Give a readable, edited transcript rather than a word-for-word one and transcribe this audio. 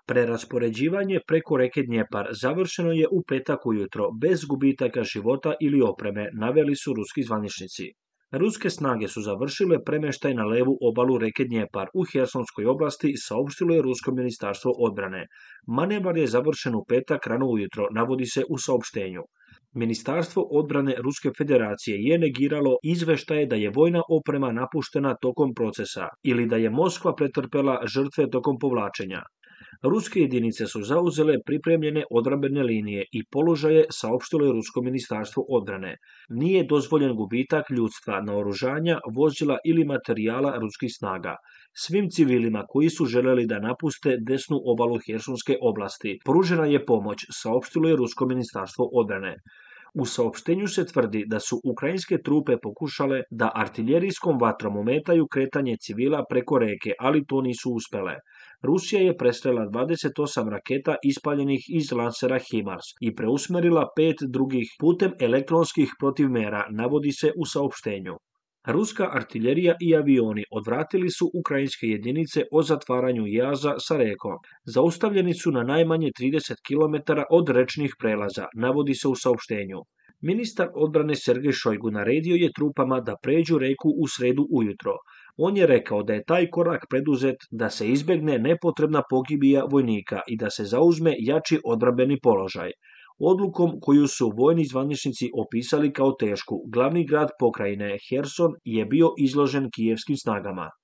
Preraspoređivanje preko reke Dnjepar završeno je u petak ujutro, bez gubitaka života ili opreme, naveli su ruski zvaničnici. Ruske snage su završile premještaj na levu obalu reke Dnjepar u Hersonskoj oblasti, saopštilo je Rusko ministarstvo odbrane. Manevar je završen u petak rano ujutro, navodi se u saopštenju. Ministarstvo odbrane Ruske federacije je negiralo izveštaje da je vojna oprema napuštena tokom procesa ili da je Moskva pretrpela žrtve tokom povlačenja. Ruske jedinice su zauzele pripremljene odbrambene linije i položaje, saopštilo je Rusko ministarstvo odbrane. Nije dozvoljen gubitak ljudstva, naoružanja, vozila ili materijala ruskih snaga. Svim civilima koji su želeli da napuste desnu obalu Hersonske oblasti pružena je pomoć, saopštilo je Rusko ministarstvo odbrane. U saopštenju se tvrdi da su ukrajinske trupe pokušale da artiljerijskom vatrom ometaju kretanje civila preko reke, ali to nisu uspele. Rusija je presrela 28 raketa ispaljenih iz lansera HIMARS i preusmerila 5 drugih putem elektronskih protivmera, navodi se u saopštenju. Ruska artiljerija i avioni odvratili su ukrajinske jedinice o zatvaranju jaza sa rekom. Zaustavljeni su na najmanje 30 km od rečnih prelaza, navodi se u saopštenju. Ministar odbrane Sergej Šojgu naredio je trupama da pređu reku u sredu ujutro. On je rekao da je taj korak preduzet da se izbegne nepotrebna pogibija vojnika i da se zauzme jači odbrambeni položaj. Odlukom koju su vojni zvaničnici opisali kao tešku, glavni grad pokrajine, Herson, je bio izložen kijevskim snagama.